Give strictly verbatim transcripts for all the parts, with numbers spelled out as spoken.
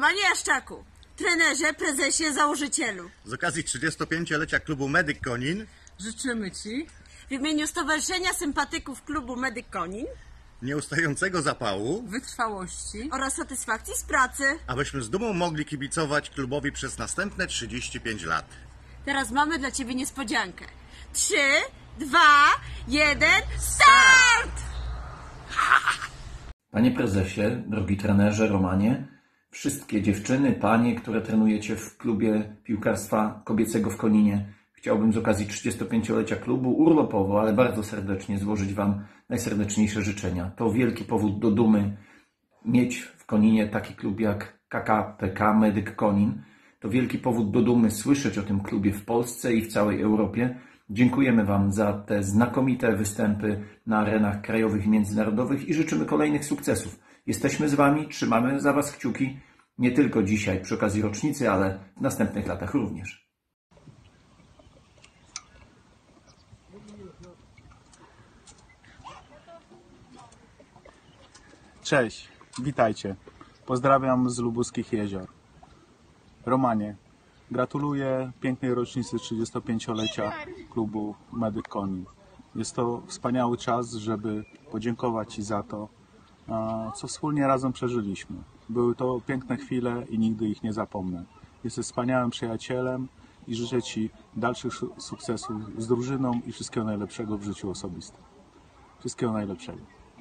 Panie Jaszczaku, trenerze, prezesie, założycielu, z okazji trzydziestopięciolecia klubu Medyk Konin życzymy Ci w imieniu Stowarzyszenia Sympatyków klubu Medyk Konin nieustającego zapału, wytrwałości oraz satysfakcji z pracy, abyśmy z dumą mogli kibicować klubowi przez następne trzydzieści pięć lat. Teraz mamy dla Ciebie niespodziankę. Trzy, dwa, jeden, start! Panie prezesie, drogi trenerze Romanie, wszystkie dziewczyny, panie, które trenujecie w klubie piłkarstwa kobiecego w Koninie, chciałbym z okazji trzydziestopięciolecia klubu urlopowo, ale bardzo serdecznie złożyć Wam najserdeczniejsze życzenia. To wielki powód do dumy mieć w Koninie taki klub jak K K P K Medyk Konin. To wielki powód do dumy słyszeć o tym klubie w Polsce i w całej Europie. Dziękujemy Wam za te znakomite występy na arenach krajowych i międzynarodowych i życzymy kolejnych sukcesów. Jesteśmy z Wami, trzymamy za Was kciuki, nie tylko dzisiaj przy okazji rocznicy, ale w następnych latach również. Cześć, witajcie. Pozdrawiam z lubuskich jezior. Romanie, gratuluję pięknej rocznicy trzydziestopięciolecia klubu Medyk Konin. Jest to wspaniały czas, żeby podziękować Ci za to, co wspólnie razem przeżyliśmy. Były to piękne chwile i nigdy ich nie zapomnę. Jesteś wspaniałym przyjacielem i życzę Ci dalszych sukcesów z drużyną i wszystkiego najlepszego w życiu osobistym. Wszystkiego najlepszego.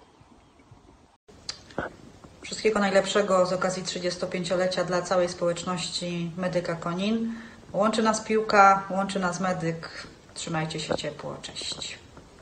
Wszystkiego najlepszego z okazji trzydziestopięciolecia dla całej społeczności Medyka Konin. Łączy nas piłka, łączy nas medyk. Trzymajcie się ciepło. Cześć.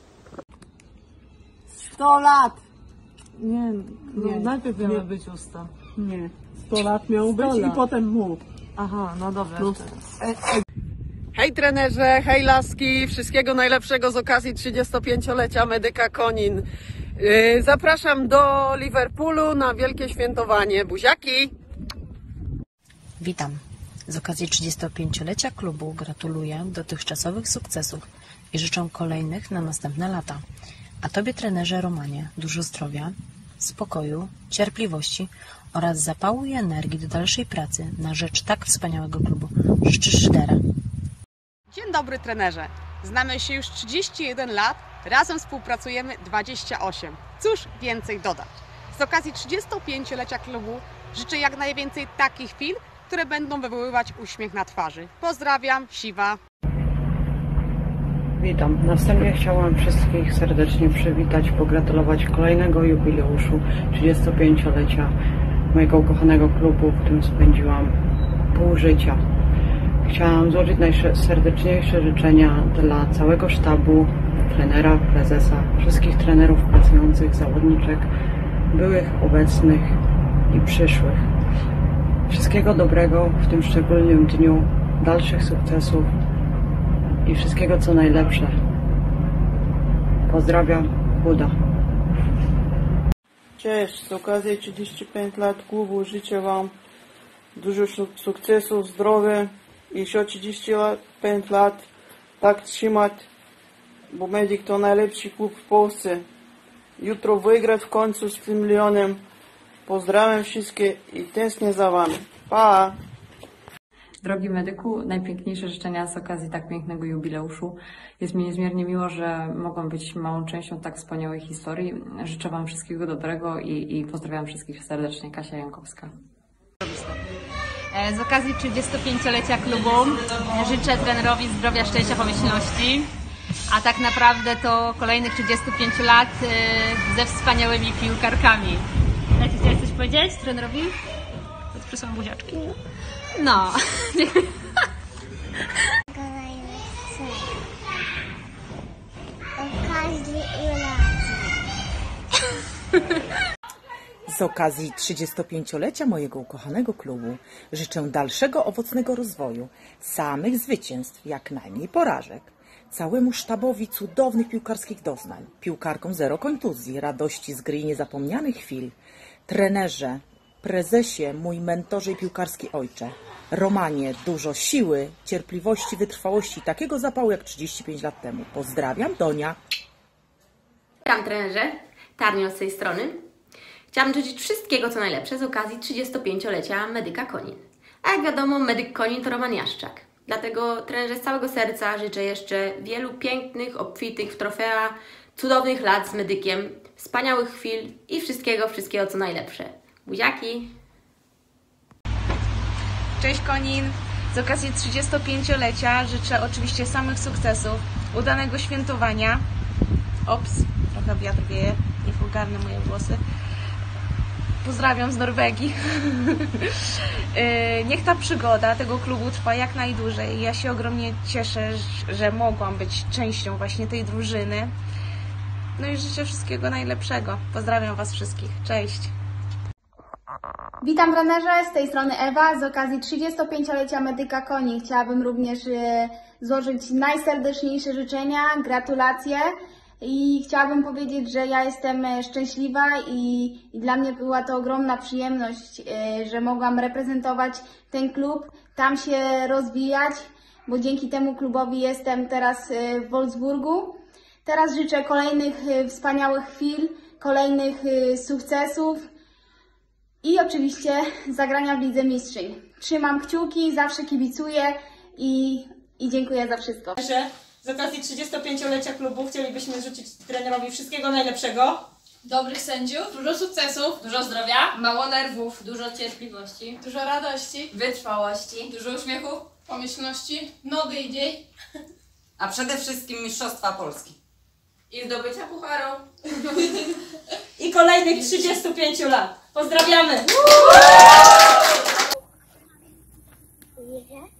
sto lat! Nie, No, nie. najpierw miały nie. być usta. Nie. sto lat miało być lat. i potem mów. Aha, no dobra. No. Hej trenerze, hej laski, wszystkiego najlepszego z okazji trzydziestopięciolecia Medyka Konin. Yy, zapraszam do Liverpoolu na wielkie świętowanie. Buziaki! Witam. Z okazji trzydziestopięciolecia klubu gratuluję dotychczasowych sukcesów i życzę kolejnych na następne lata. A Tobie, trenerze Romanie, dużo zdrowia, spokoju, cierpliwości oraz zapału i energii do dalszej pracy na rzecz tak wspaniałego klubu. Życzę Szydera. Dzień dobry trenerze. Znamy się już trzydzieści jeden lat, razem współpracujemy dwadzieścia osiem. Cóż więcej dodać? Z okazji trzydziestopięciolecia klubu życzę jak najwięcej takich chwil, które będą wywoływać uśmiech na twarzy. Pozdrawiam, Siwa. Witam. Na wstępie chciałam wszystkich serdecznie przywitać, pogratulować kolejnego jubileuszu trzydziestopięciolecia mojego ukochanego klubu, w którym spędziłam pół życia. Chciałam złożyć najserdeczniejsze życzenia dla całego sztabu, trenera, prezesa, wszystkich trenerów pracujących, zawodniczek, byłych, obecnych i przyszłych. Wszystkiego dobrego w tym szczególnym dniu, dalszych sukcesów i wszystkiego co najlepsze. Pozdrawiam, Buda. Cześć, z okazji trzydziestu pięciu lat klubu życzę Wam dużo sukcesów, zdrowia i jeszcze trzydzieści pięć lat tak trzymać, bo Medyk to najlepszy klub w Polsce. Jutro wygrać w końcu z tym Lyonem. Pozdrawiam wszystkie i tęsknię za Wami. Pa! Drogi medyku, najpiękniejsze życzenia z okazji tak pięknego jubileuszu. Jest mi niezmiernie miło, że mogłam być małą częścią tak wspaniałej historii. Życzę Wam wszystkiego dobrego i, i pozdrawiam wszystkich serdecznie. Kasia Jankowska. Z okazji trzydziestopięciolecia klubu życzę trenerowi zdrowia, szczęścia, pomyślności, a tak naprawdę to kolejnych trzydziestu pięciu lat ze wspaniałymi piłkarkami. Leci, chciałeś coś powiedzieć trenerowi? Przesyłam buziaczki. No, dziękuję. Z okazji trzydziestopięciolecia mojego ukochanego klubu życzę dalszego owocnego rozwoju, samych zwycięstw, jak najmniej porażek, całemu sztabowi cudownych piłkarskich doznań, piłkarkom zero kontuzji, radości z gry i niezapomnianych chwil, trenerze, prezesie, mój mentorze i piłkarski ojcze, Romanie, dużo siły, cierpliwości, wytrwałości, takiego zapału jak trzydzieści pięć lat temu. Pozdrawiam, Donia. Witam trenerze, Tarnio z tej strony. Chciałabym życzyć wszystkiego co najlepsze z okazji trzydziestopięciolecia Medyka Konin. A jak wiadomo, Medyk Konin to Roman Jaszczak. Dlatego trenerze z całego serca życzę jeszcze wielu pięknych, obfitych w trofea, cudownych lat z Medykiem, wspaniałych chwil i wszystkiego, wszystkiego co najlepsze. Buziaki! Cześć Konin! Z okazji trzydziestopięciolecia życzę oczywiście samych sukcesów, udanego świętowania. Ops, trochę wiatr wieje, niech ogarnę moje włosy. Pozdrawiam z Norwegii. Niech ta przygoda tego klubu trwa jak najdłużej. Ja się ogromnie cieszę, że mogłam być częścią właśnie tej drużyny. No i życzę wszystkiego najlepszego. Pozdrawiam Was wszystkich. Cześć! Witam trenerze, z tej strony Ewa. Z okazji trzydziestopięciolecia Medyka Konin chciałabym również złożyć najserdeczniejsze życzenia, gratulacje i chciałabym powiedzieć, że ja jestem szczęśliwa i, i dla mnie była to ogromna przyjemność, że mogłam reprezentować ten klub, tam się rozwijać, bo dzięki temu klubowi jestem teraz w Wolfsburgu. Teraz życzę kolejnych wspaniałych chwil, kolejnych sukcesów i oczywiście zagrania w Lidze Mistrzyń. Trzymam kciuki, zawsze kibicuję i, i dziękuję za wszystko. Z okazji trzydziestopięciolecia klubu chcielibyśmy życzyć trenerowi wszystkiego najlepszego. Dobrych sędziów, dużo sukcesów, dużo zdrowia, mało nerwów, dużo cierpliwości, dużo radości, wytrwałości, dużo uśmiechu, pomyślności, no dzień. A przede wszystkim Mistrzostwa Polski. I zdobycia pucharu. I kolejnych trzydziestu pięciu lat. Pozdrawiamy!